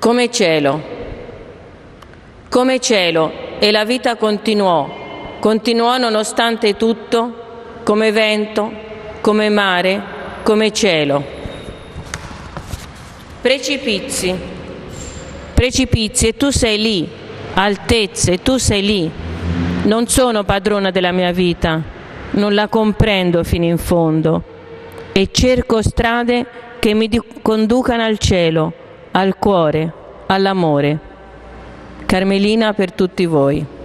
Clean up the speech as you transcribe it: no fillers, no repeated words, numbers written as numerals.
come cielo, e la vita continuò nonostante tutto, come vento, come mare, come cielo. Precipizi, e tu sei lì, altezze, tu sei lì. Non sono padrona della mia vita, non la comprendo fino in fondo e cerco strade che mi conducano al cielo, al cuore, all'amore. Carmelina per tutti voi.